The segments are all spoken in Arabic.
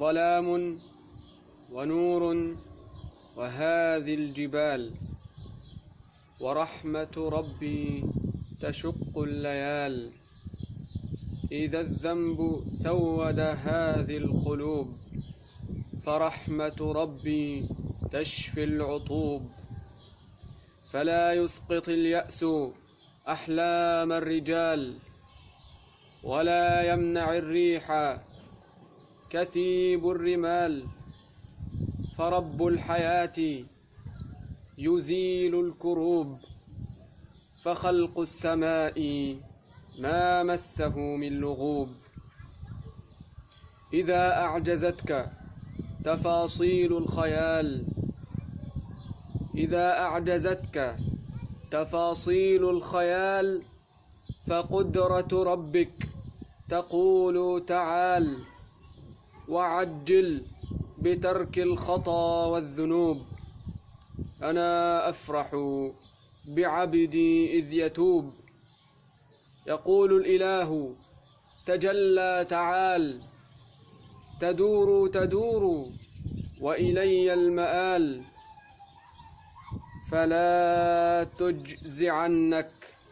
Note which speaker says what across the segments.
Speaker 1: ظلام ونور وهذه الجبال، ورحمة ربي تشق الليال. إذا الذنب سود هذه القلوب، فرحمة ربي تشفي العطوب. فلا يسقط اليأس أحلام الرجال، ولا يمنع الريح كثيب الرمال. فرب الحياة يزيل الكروب، فخلق السماء ما مسه من لغوب. إذا أعجزتك تفاصيل الخيال، إذا أعجزتك تفاصيل الخيال، فقدرة ربك تقول تعال، وعجل بترك الخطا والذنوب. أنا أفرح بعبدي إذ يتوب. يقول الإله تجلى تعال، تدور تدور وإلي المآل. فلا تجزعنك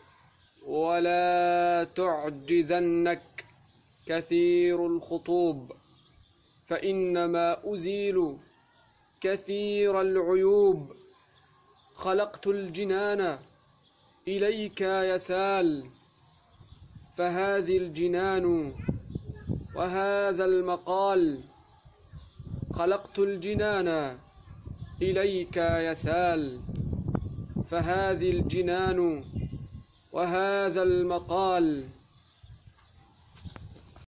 Speaker 1: ولا تعجزنك كثير الخطوب، فإنما أزيل كثير العيوب. خلقت الجنان إليك يسال، فهذه الجنان وهذا المقال. خلقت الجنان إليك يسال، فهذه الجنان وهذا المقال.